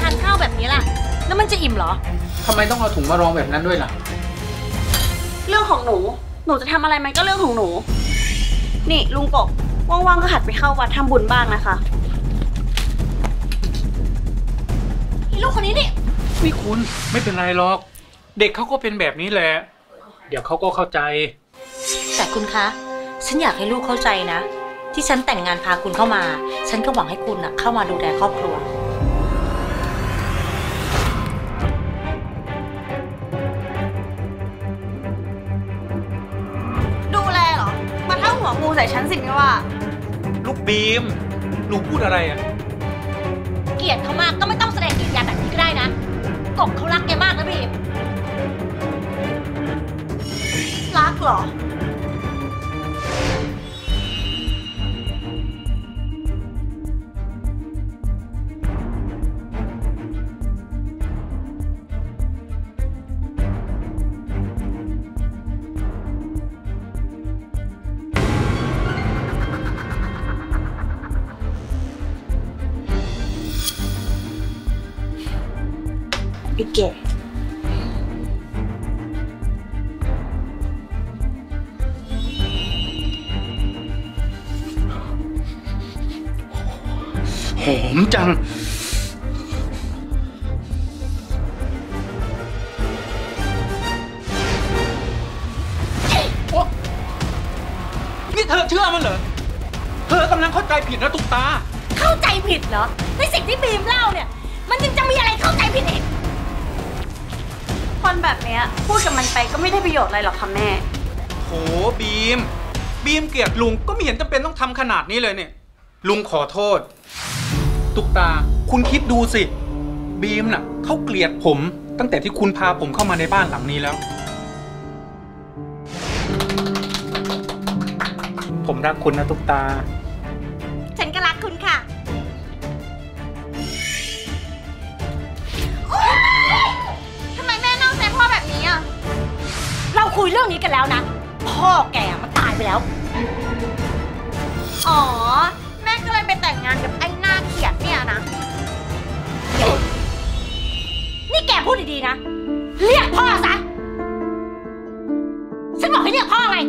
านข้าวแบบนี้ล่ะแล้วมันจะอิ่มเหรอทำไมต้องเอาถุงมารองแบบนั้นด้วยล่ะเรื่องของหนูจะทำอะไรมันก็เรื่องของหนูนี่ลุงกบว่างๆก็หัดไปเข้าวัดทำบุญบ้างนะคะอีลูกคนนี้นี่ไม่คุณไม่เป็นไรหรอกเด็กเขาก็เป็นแบบนี้แหละเดี๋ยวเขาก็เข้าใจแต่คุณคะฉันอยากให้ลูกเข้าใจนะที่ฉันแต่งงานพาคุณเข้ามาฉันก็หวังให้คุณนะเข้ามาดูแลครอบครัวดูแลเหรอมาเท่าหัวงูใส่ฉันสิไม่ว่าลูกบีมหนูพูดอะไรอ่ะเกลียดเขามากก็ไม่ต้องแสดงกิริยาแบบนี้ก็ได้นะกบเขารักแกมากนะบีมรักเหรอไอ้แกหอมจังนี่เธอเชื่อมันเหรอเธอกำลังเข้าใจผิดนะตุ๊กตาเข้าใจผิดเหรอในสิ่งที่บีมเล่าเนี่ยมันยังจะมีอะไรเข้าใจผิดอีกคนแบบนี้พูดกับมันไปก็ไม่ได้ประโยชน์อะไรหรอกค่ะแม่โหบีมเกลียดลุงก็ไม่เห็นจำเป็นต้องทำขนาดนี้เลยเนี่ยลุงขอโทษตุ๊กตาคุณคิดดูสิบีมน่ะเขาเกลียดผมตั้งแต่ที่คุณพาผมเข้ามาในบ้านหลังนี้แล้วผมรักคุณนะตุ๊กตาฉันก็รักคุณค่ะทำไมแม่นอกใจพ่อแบบนี้อ่ะเราคุยเรื่องนี้กันแล้วนะพ่อแกมันตายไปแล้วอ๋อแม่ก็เลยไปแต่งงานกับไอ้หน้าเขียดเนี่ยนะนี่แกพูดดีๆนะเรียกพ่อซะฉันบอกให้เรียกพ่อไง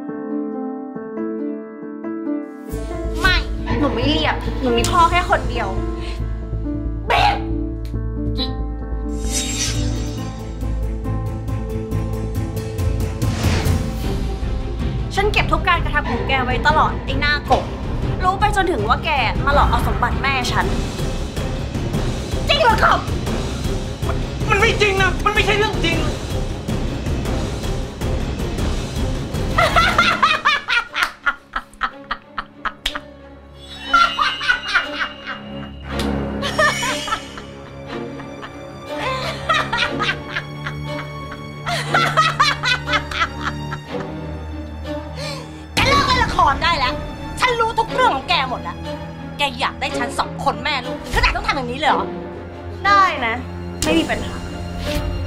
ไม่หนูไม่เรียกหนูมีพ่อแค่คนเดียวเบ๊ฉันเก็บทุกการกระทำของแกไว้ตลอดไอ้หน้ากบรู้ไปจนถึงว่าแกมาหลอกเอาสมบัติแม่ฉันจริงเหรอครับมันไม่จริงนะมันไม่ใช่เรื่องจริงได้แล้วฉันรู้ทุกเรื่องของแกหมดแล้วแกอยากได้ฉัน2 คนแม่ลูกขนาดต้องทำอย่างนี้เลยเหรอได้นะไม่มีปัญหา